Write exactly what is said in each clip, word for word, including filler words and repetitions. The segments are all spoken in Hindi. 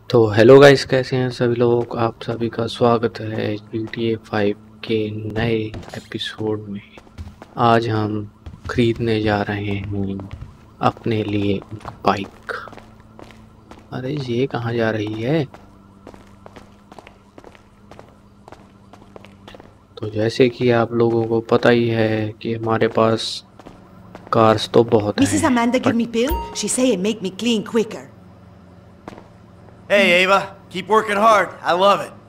तो हेलो गाइस, कैसे हैं सभी लोग। आप सभी का स्वागत है जी टी ए फाइव के नए एपिसोड में। आज हम खरीदने जा रहे हैं अपने लिए एक बाइक। अरे ये कहाँ जा रही है। तो जैसे कि आप लोगों को पता ही है कि हमारे पास कार्स तो बहुत Missus हैं, Amanda give but me pill. She say it make me clean quicker. Hey, Ava. Keep working hard. I love it.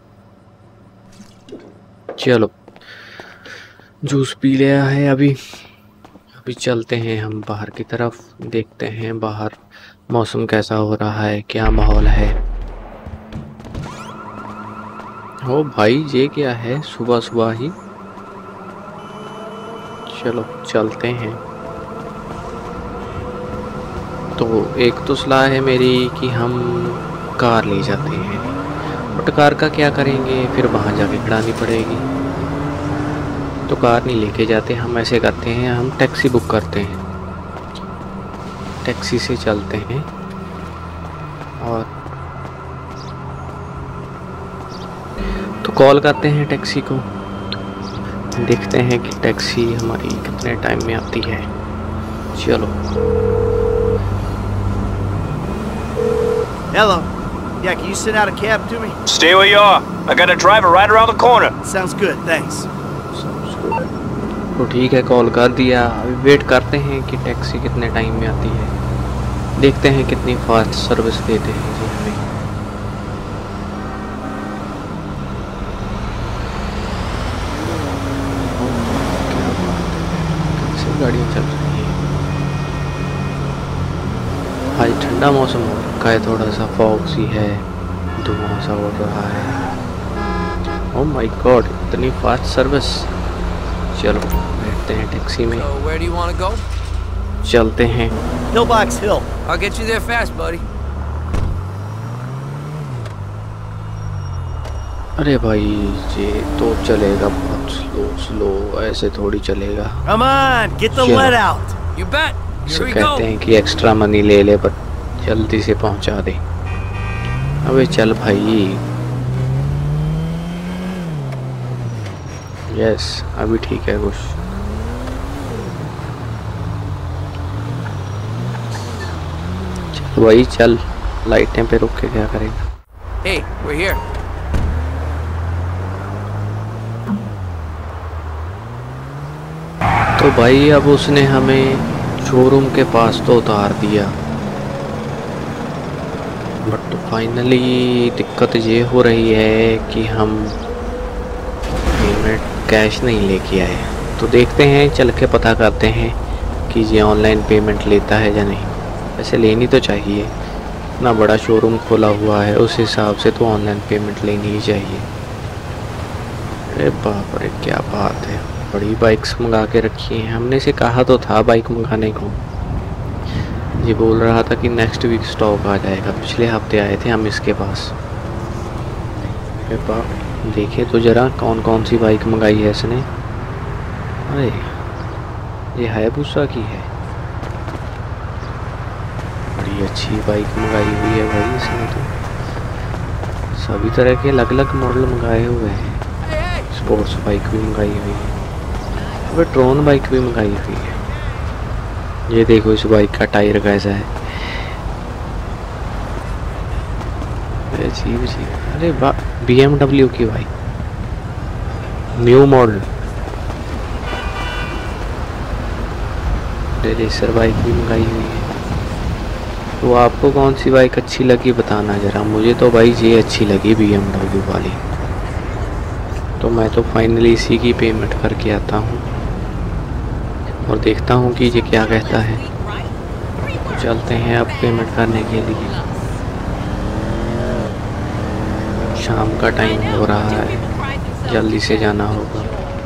चलो जूस पी लिया है। अभी अभी चलते हैं हम बाहर की तरफ, देखते हैं बाहर मौसम कैसा हो रहा है, क्या माहौल है। ओ भाई, ये क्या है सुबह सुबह ही। चलो चलते हैं। तो एक तो सलाह है मेरी कि हम कार ले जाते हैं, बट कार का क्या करेंगे, फिर वहाँ जाके खड़ानी पड़ेगी। तो कार नहीं लेके जाते, हम ऐसे करते हैं, हम टैक्सी बुक करते हैं, टैक्सी से चलते हैं और तो कॉल करते हैं टैक्सी को। देखते हैं कि टैक्सी हमारी कितने टाइम में आती है। चलो। Hello. Yeah, can you send out a cab to me? Stay where you are. I got a driver right around the corner. Sounds good, thanks. तो ठीक है, कॉल कर दिया। अभी वेट करते हैं कि टैक्सी कितने टाइम में आती है। देखते हैं कितनी फास्ट सर्विस देते हैं जी हमें। कैसे गाड़ियाँ चल रही हैं। आज ठंडा मौसम हो रखा है, थोड़ा सा फॉग सी है, धुआं सा उड़ रहा है। ओह माय गॉड, इतनी फास्ट सर्विस। चलो बैठते हैं टैक्सी में, So where do you want to go? चलते हैं। Pillbox Hill. I'll get you there fast, buddy. अरे भाई, ये तो चलेगा बहुत स्लो स्लो, ऐसे थोड़ी चलेगा। Come on, get the Chill. lead out. You bet. Here इसे we कहते go. हैं कि एक्स्ट्रा मनी ले ले, पर जल्दी से पहुंचा दे। अबे चल भाई। यस, अभी ठीक है कुछ। चल भाई चल, लाइटें पे रुक के क्या करेगा। Hey, we're here. तो भाई अब उसने हमें शोरूम के पास तो उतार दिया, बट फाइनली दिक्कत ये हो रही है कि हम पेमेंट कैश नहीं लेके आए। तो देखते हैं, चल के पता करते हैं कि ये ऑनलाइन पेमेंट लेता है या नहीं। वैसे लेनी तो चाहिए, इतना बड़ा शोरूम खोला हुआ है, उस हिसाब से तो ऑनलाइन पेमेंट लेनी ही चाहिए। अरे बाप रे, क्या बात है, बड़ी बाइक्स मंगा के रखी हैं। हमने से कहा तो था बाइक मंगाने को, ये बोल रहा था कि नेक्स्ट वीक स्टॉक आ जाएगा। पिछले हफ्ते आए थे हम इसके पास। अरे बाप, देखें तो जरा कौन कौन सी बाइक मंगाई है इसने। अरे ये हायाबुसा की है, बड़ी अच्छी बाइक मंगाई हुई है भाई इसने तो। सभी तरह के अलग अलग मॉडल मंगाए हुए हैं। स्पोर्ट्स बाइक भी मंगाई हुई है, और ट्रोन बाइक भी मंगाई हुई है। ये देखो इस बाइक का टायर कैसा है, अजीब अजीब। अरे वाह, बी एम डब्ल्यू की bike, new model. Racer bike भी मंगाई हुई है। तो आपको कौन सी बाइक अच्छी लगी बताना जरा। मुझे तो भाई ये अच्छी लगी बी एम डब्ल्यू वाली। तो मैं तो फाइनली इसी की पेमेंट करके आता हूँ और देखता हूँ कि ये क्या कहता है। चलते हैं अब पेमेंट करने के लिए। शाम का टाइम हो रहा है, जल्दी से जाना होगा।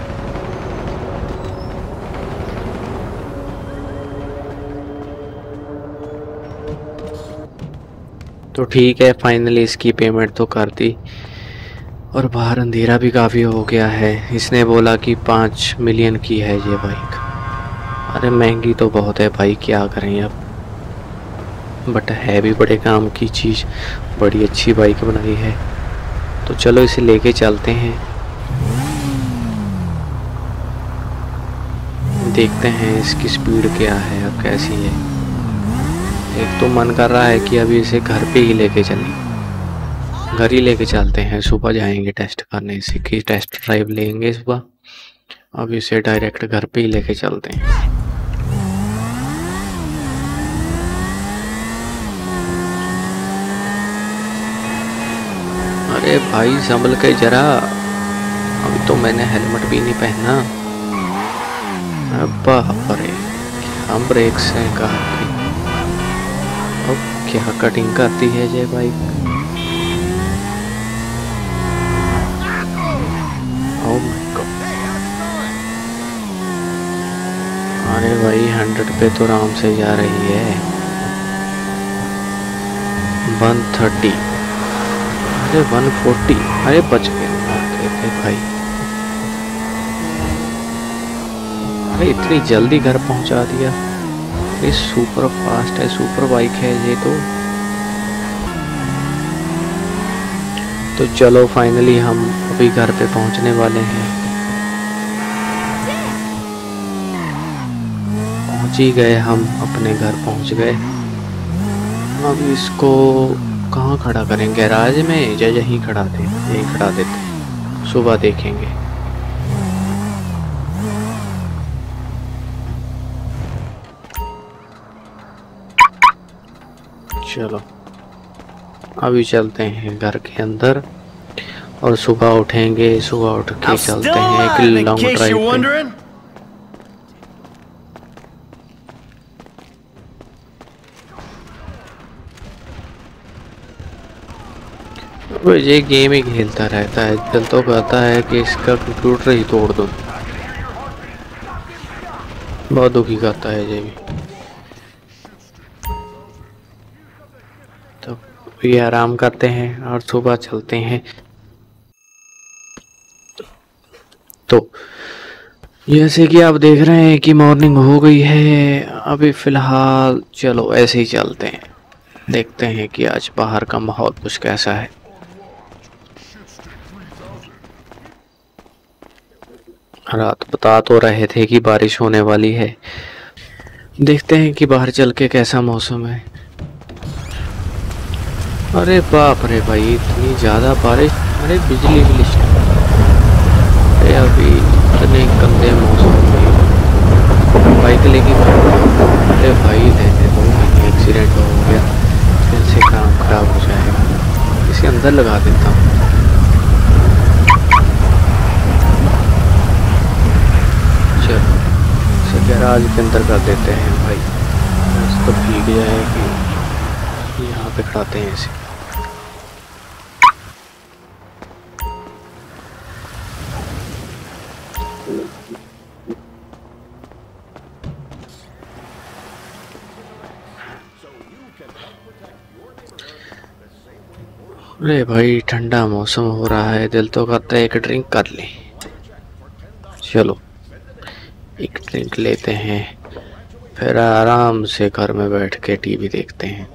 तो ठीक है, फाइनली इसकी पेमेंट तो कर दी। और बाहर अंधेरा भी काफ़ी हो गया है। इसने बोला कि पाँच मिलियन की है ये बाइक। अरे महंगी तो बहुत है भाई, क्या करें अब। बट है भी बड़े काम की चीज़, बड़ी अच्छी बाइक बनाई है। तो चलो इसे लेके चलते हैं, देखते हैं इसकी स्पीड क्या है और कैसी है। एक तो मन कर रहा है कि अभी इसे घर पे ही लेके चलें, घर ही लेके चलते हैं। सुबह जाएंगे टेस्ट करने, इसे की टेस्ट ड्राइव लेंगे सुबह। अब इसे डायरेक्ट घर पे ही लेके चलते हैं। अरे भाई संभल के जरा, अभी तो मैंने हेलमेट भी नहीं पहना। अब्बा अरे हम ब्रेक से कार की। अब क्या कटिंग करती है ये बाइक। Oh my God. अरे भाई हंड्रेड पे तो आराम से जा रही है। वन थर्टी, अरे वन फोर्टी, अरे बच गए थे भाई। अरे इतनी जल्दी घर पहुंचा दिया। ये सुपर फास्ट है, सुपर बाइक है ये तो। तो चलो फाइनली हम अभी घर पे पहुंचने वाले हैं। पहुंच ही गए, हम अपने घर पहुंच गए। अब इसको कहाँ खड़ा करेंगे, गैराज में या यहीं खड़ा थे, यहीं खड़ा देते, सुबह देखेंगे। चलो अभी चलते हैं घर के अंदर और सुबह उठेंगे, सुबह उठ के चलते हैं एक लॉन्ग ड्राइव पे। ये गेम ही खेलता रहता है, दिल तो कहता है कि इसका कंप्यूटर ही तोड़ दो। बहुत दुखी करता है ये भी। तो ये आराम करते हैं और सुबह चलते हैं। तो जैसे कि आप देख रहे हैं कि मॉर्निंग हो गई है। अभी फ़िलहाल चलो ऐसे ही चलते हैं, देखते हैं कि आज बाहर का माहौल कुछ कैसा है। रात बता तो रहे थे कि बारिश होने वाली है, देखते हैं कि बाहर चल के कैसा मौसम है। अरे बाप रे भाई इतनी ज़्यादा बारिश, अरे बिजली बिजली। अरे अभी इतने गंदे मौसम में बाइक लेके, अरे भाई लेते तो एक्सीडेंट हो गया, फिर से काम खराब हो जाएगा। इसे अंदर लगा देता हूँ। चलो इसे गैराज के अंदर कर देते हैं भाई, तो भीग जाएगी। यहाँ पे खड़ाते हैं इसे। अरे भाई ठंडा मौसम हो रहा है, दिल तो करता है एक ड्रिंक कर लें। चलो एक ड्रिंक लेते हैं, फिर आराम से घर में बैठ के टीवी देखते हैं।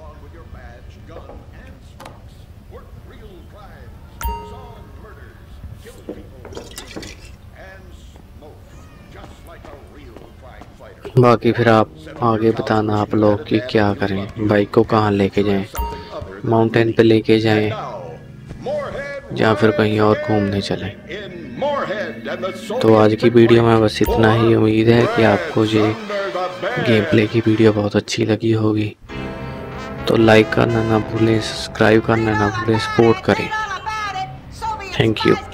बाकी फिर आप आगे बताना आप लोग कि क्या करें, बाइक को कहाँ लेके जाएं, माउंटेन पे लेके जाएं या फिर कहीं और घूमने चलें। तो आज की वीडियो में बस इतना ही। उम्मीद है कि आपको ये गेम प्ले की वीडियो बहुत अच्छी लगी होगी। तो लाइक करना ना भूलें, सब्सक्राइब करना ना भूलें, सपोर्ट करें। Thank you.